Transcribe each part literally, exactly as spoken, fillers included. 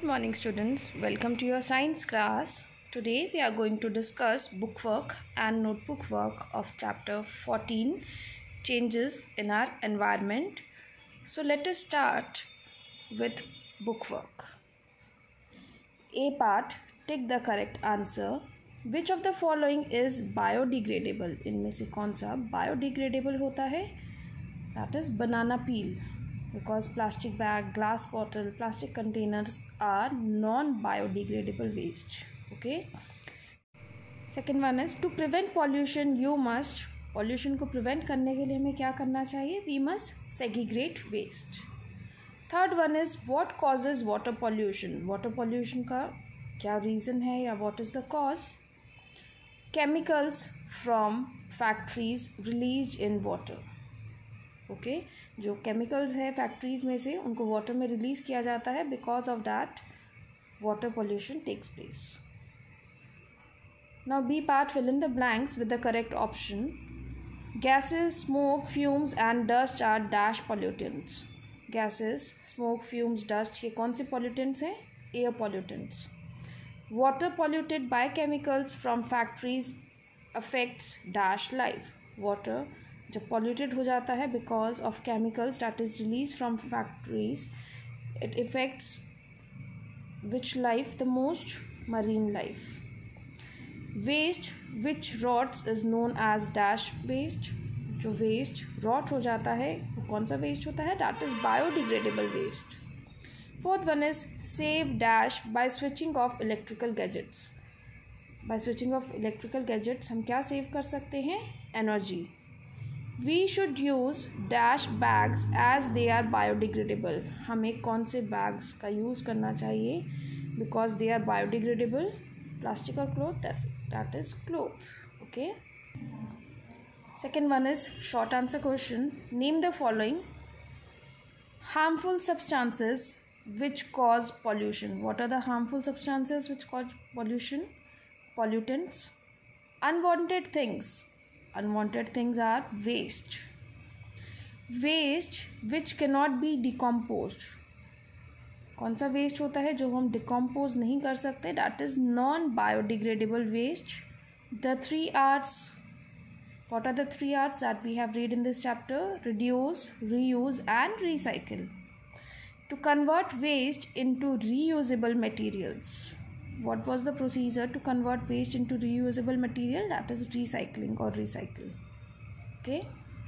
morning students, welcome to your science class. Today we are going to discuss bookwork and notebook work of chapter fourteen, changes in our environment. So let us start with bookwork. A part, tick the correct answer. Which of the following is biodegradable? इनमें से कौन सा biodegradable होता है? That is banana peel. Because plastic bag, glass bottle, plastic containers are non-biodegradable waste. Okay. Second one is to prevent pollution, you must pollution को prevent करने के लिए हमें क्या करना चाहिए? We must segregate waste. Third one is what causes water pollution? Water pollution का क्या reason है या what is the cause? Chemicals from factories released in water. Okay okay? जो केमिकल्स है फैक्ट्रीज़ में से उनको वाटर में रिलीज़ किया जाता है because of that water pollution takes place. Now B part fill in the blanks with the correct option. Gases, smoke, fumes and dust are dash pollutants. Gases, smoke, fumes, dust ये कौन से pollutants हैं? Air pollutants. Water polluted by chemicals from factories affects dash life. Water जब polluted हो जाता है because of chemicals that is release from factories, it effects which life? The most marine life. Waste which rots is known as dash waste. जो waste rot हो जाता है वो कौन सा वेस्ट होता है? That is biodegradable waste. Fourth one is save dash by switching off electrical gadgets. By switching off electrical gadgets हम क्या सेव कर सकते हैं? Energy. We should use dash bags as they are biodegradable. हमें कौन से bags का use करना चाहिए? Because they are biodegradable. Plastic or cloth? That is cloth. Okay. Second one is short answer question. Name the following harmful substances which cause pollution. What are the harmful substances which cause pollution? Pollutants. Unwanted things. Unwanted things are waste. Waste which cannot be decomposed. कौन सा waste होता है जो हम decompose नहीं कर सकते? That is non biodegradable waste. The three Rs. What are the three arts that we have read in this chapter? Reduce, reuse and recycle. To convert waste into reusable materials. What was the procedure to convert waste into reusable material? That is recycling or recycle. Okay.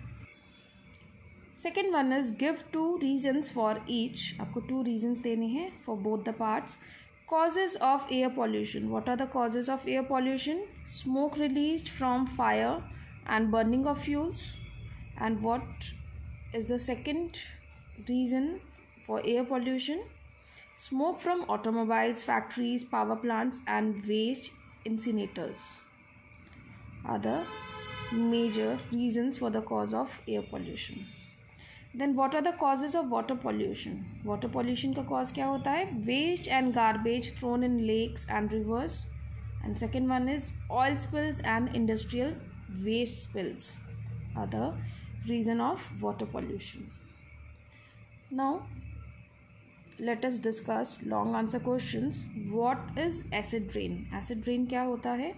Second one is give two reasons for each. आपको two reasons देने हैं for both the parts. Causes of air pollution. What are the causes of air pollution? Smoke released from fire and burning of fuels. And what is the second reason for air pollution? Smoke from automobiles, factories, power plants and waste incinerators are the major reasons for the cause of air pollution. Then what are the causes of water pollution? Water pollution का cause क्या होता है? Waste and garbage thrown in lakes and rivers. And second one is oil spills and industrial waste spills are the reason of water pollution. Now let us discuss long answer questions. What is acid rain? Acid rain क्या होता है?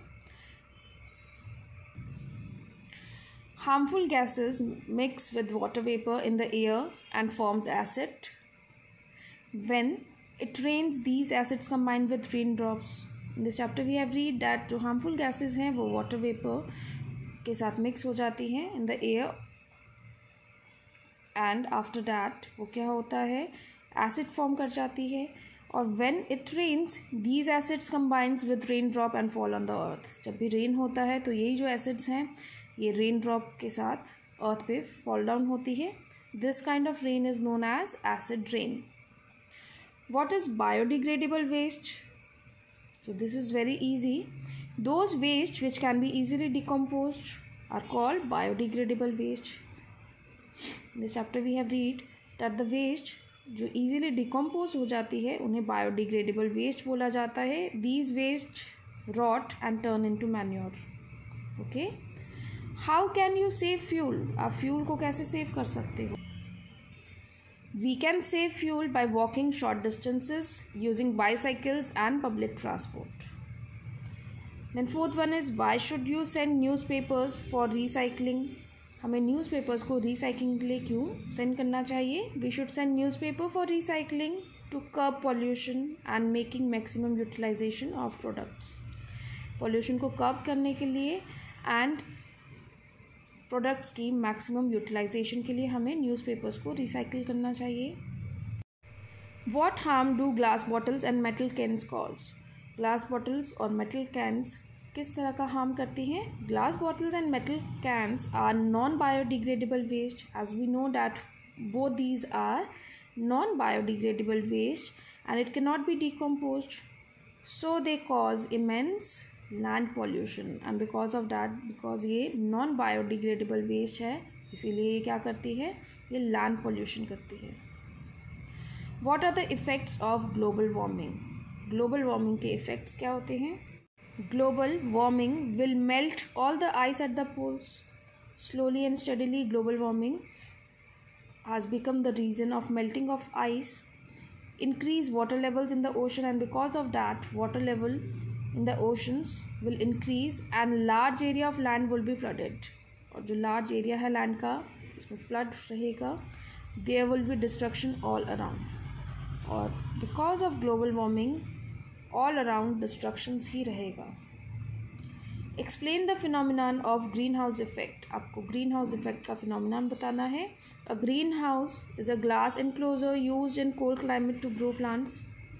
Harmful gases mix with water vapor in the air and forms acid. When it rains, these acids combine with raindrops. In this chapter we have read that जो harmful gases हैं वो water vapor के साथ mix हो जाती हैं in the air and after that वो क्या होता है? एसिड फॉर्म कर जाती है और when it rains these acids combines with raindrop and fall on the earth. जब भी रेन होता है तो यही जो एसिड्स हैं ये रेन ड्रॉप के साथ अर्थ पे फॉल डाउन होती है. This kind of rain is known as acid rain. What is biodegradable waste? So this is very easy. Those waste which can be easily decomposed are called biodegradable waste. This chapter we have read that the waste जो easily decompose हो जाती है उन्हें biodegradable waste बोला जाता है. These waste rot and turn into manure. Okay. How can you save fuel? आप fuel को कैसे सेव कर सकते हो? We can save fuel by walking short distances, using bicycles and public transport. Then fourth one is, why should you send newspapers for recycling? हमें newspapers को recycling के लिए क्यों सेंड करना चाहिए? We should send newspaper for recycling to curb pollution and making maximum utilization of products. Pollution को curb करने के लिए एंड प्रोडक्ट्स की मैक्सिमम यूटिलाइजेशन के लिए हमें न्यूज़पेपर्स को रिसाइकिल करना चाहिए. What harm do glass bottles and metal cans cause? Glass bottles और मेटल कैंस किस तरह का हार्म करती हैं? Glass bottles and metal cans are non biodegradable waste. As we know that both these are non biodegradable waste and it can not be decomposed, so they cause immense land pollution. And because of that, because ये non biodegradable waste है, इसीलिए ये क्या करती है? ये land pollution करती है. What are the effects of global warming? Global warming के इफ़ेक्ट्स क्या होते हैं? Global warming will melt all the ice at the poles. Slowly and steadily global warming has become the reason of melting of ice, increase water levels in the ocean, and because of that water level in the oceans will increase and large area of land will be flooded. और जो large area है land का, इसमें flood रहेगा. There will be destruction all around. और because of global warming all around destructions ही रहेगा. Explain the phenomenon of greenhouse effect. आपको greenhouse effect का phenomenon बताना है. A greenhouse is a glass enclosure used in cold climate to grow plants.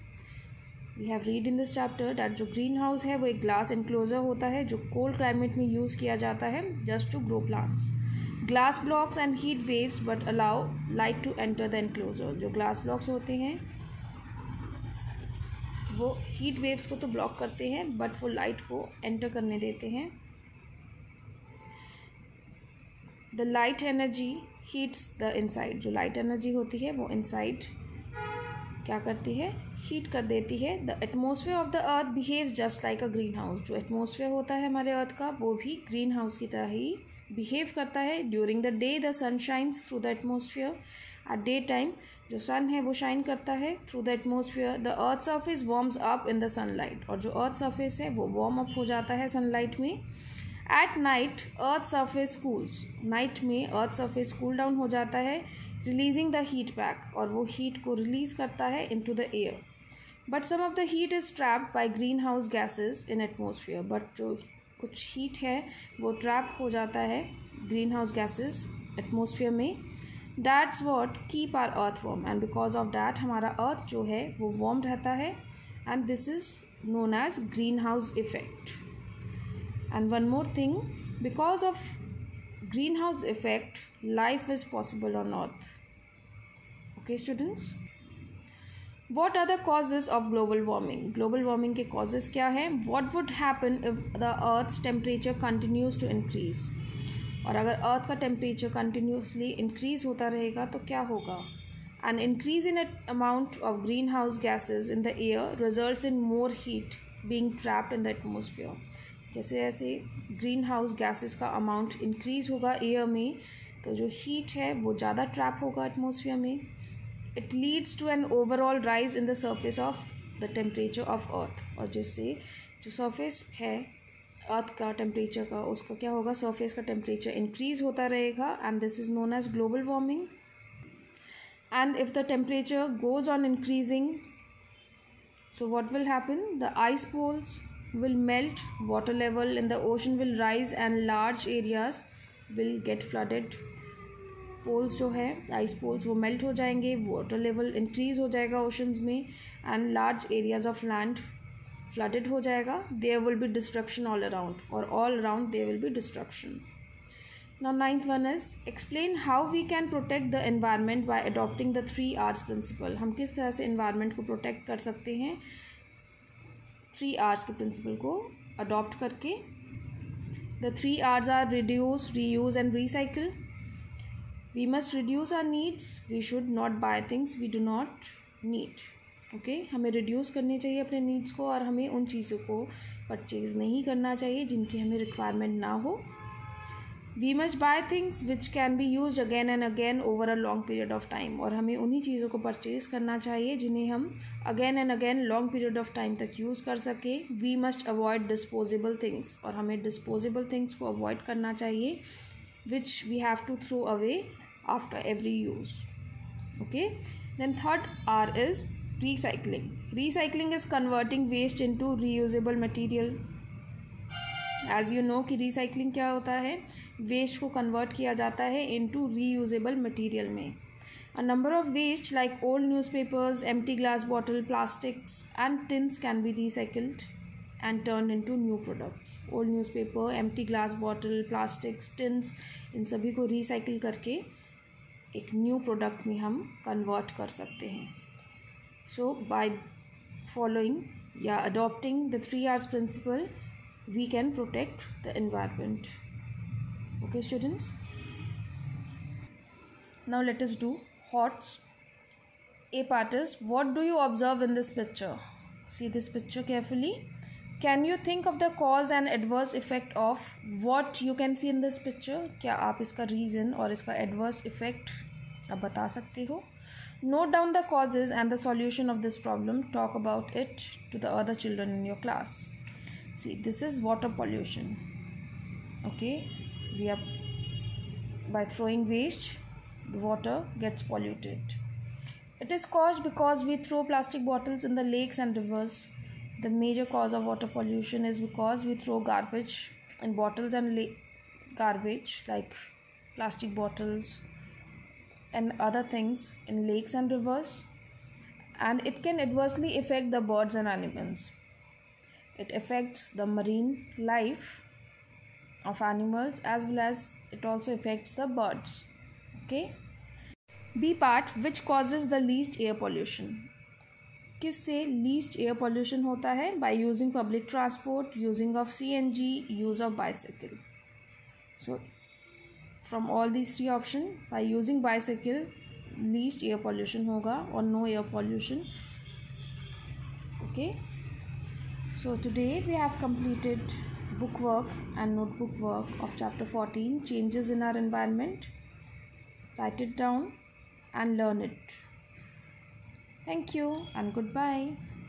We have read in this chapter that जो greenhouse है वो एक glass enclosure होता है जो cold climate में use किया जाता है just to grow plants. Glass blocks and heat waves but allow light to enter the enclosure. जो glass blocks होते हैं वो हीट वेव्स को तो ब्लॉक करते हैं बट वो लाइट को एंटर करने देते हैं. The light energy heats the inside. जो लाइट एनर्जी होती है वो इनसाइड क्या करती है? हीट कर देती है. The atmosphere of the earth behaves just like a greenhouse. जो एटमॉस्फेयर होता है हमारे अर्थ का वो भी ग्रीन हाउस की तरह ही बिहेव करता है. During the day the sun shines through the atmosphere. At day time जो सन है वो शाइन करता है through the atmosphere. The earth surface warms up in the sunlight. और जो अर्थ सरफेस है वो वार्म अप हो जाता है सनलाइट में. At night earth surface cools. Night में अर्थ सरफेस कूल डाउन हो जाता है रिलीजिंग द हीट बैक. और वो हीट को रिलीज़ करता है into the air. But some of the heat is trapped by greenhouse gases in atmosphere. But जो कुछ हीट है वो ट्रैप हो जाता है ग्रीन हाउस गैसेज एटमॉस्फेयर में. That's what keep our earth warm, and because of that हमारा अर्थ जो है वो वार्म रहता है. and this is known as greenhouse effect. And one more thing, because of greenhouse effect life is possible on earth. Okay students, what are the causes of global warming? Global warming के causes क्या हैं? What would happen if the earth's temperature continues to increase? और अगर अर्थ का temperature continuously increase होता रहेगा तो क्या होगा? An increase in amount of greenhouse gases in the air results in more heat being trapped in the atmosphere. जैसे जैसे ग्रीन हाउस गैसेज का अमाउंट इंक्रीज़ होगा एयर में तो जो हीट है वो ज़्यादा ट्रैप होगा एटमॉस्फेयर में. It leads to an overall rise in the surface of the temperature of earth. और जिससे जो सर्फेस है अर्थ का टेम्परेचर का उसका क्या होगा? सरफेस का टेम्परेचर इंक्रीज़ होता रहेगा. And this is known as global warming. And if the temperature goes on increasing so what will happen? The ice poles will melt, water level in the ocean will rise and large areas will get flooded. Poles जो है ice poles वो melt हो जाएंगे, water level increase हो जाएगा oceans में and large areas of land flooded हो जाएगा. there will be destruction all around, or all around there will be destruction. Now ninth one is, explain how we can protect the environment by adopting the three R's principle. हम किस तरह से environment को protect कर सकते हैं three R's के principle को adopt करके. The three R's are reduce, reuse and recycle. We must reduce our needs. We should not buy things we do not need. Okay okay, हमें रिड्यूस करनी चाहिए अपने नीड्स को और हमें उन चीज़ों को परचेज़ नहीं करना चाहिए जिनकी हमें रिक्वायरमेंट ना हो. We must buy things which can be use again and again over a long period of time, और हमें उन्हीं चीज़ों को परचेज करना चाहिए जिन्हें हम again and again long period of time तक यूज़ कर सकें. We must avoid disposable things, और हमें डिस्पोजेबल थिंग्स को अवॉइड करना चाहिए which we have to throw away after every use. Okay, then third R is recycling. Recycling is converting waste into reusable material. As you know कि recycling क्या होता है, waste को convert किया जाता है into reusable material में. A number of waste like old newspapers, empty glass bottle, plastics and tins can be recycled and turned into new products. Old newspaper, empty glass bottle, plastics, tins, इन सभी को recycle करके एक new product में हम convert कर सकते हैं. So by following या adopting the three R's principle, we can protect the environment. Okay students, now let us do HOTS. A part is, what do you observe in this picture? See this picture carefully. Can you think of the cause and adverse effect of what you can see in this picture? क्या आप इसका reason और इसका adverse effect आप बता सकते हो? Note down the causes and the solution of this problem. Talk about it to the other children in your class. See, this is water pollution. Okay, we are by throwing waste, the water gets polluted. It is caused because we throw plastic bottles in the lakes and rivers. The major cause of water pollution is because we throw garbage in bottles and la- garbage like plastic bottles and other things in lakes and rivers, and it can adversely affect the birds and animals. It affects the marine life of animals as well as it also affects the birds. Okay, B part, which causes the least air pollution. किससे least air pollution होता है? By using public transport, using of C N G, use of bicycle. So from all these three options, by using bicycle least air pollution होगा और no air pollution. Okay, so today we have completed book work and notebook work of chapter fourteen, changes in our environment. Write it down and learn it. Thank you and goodbye.